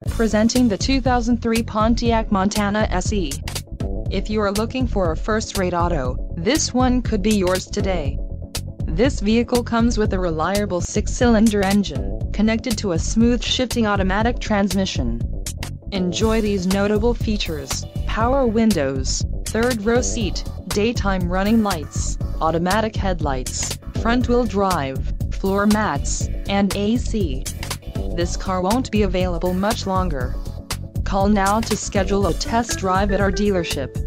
Presenting the 2003 Pontiac Montana SE. If you are looking for a first-rate auto, this one could be yours today. This vehicle comes with a reliable 6-cylinder engine, connected to a smooth shifting automatic transmission. Enjoy these notable features: power windows, third-row seat, daytime running lights, automatic headlights, front-wheel drive, floor mats, and AC. This car won't be available much longer. Call now to schedule a test drive at our dealership.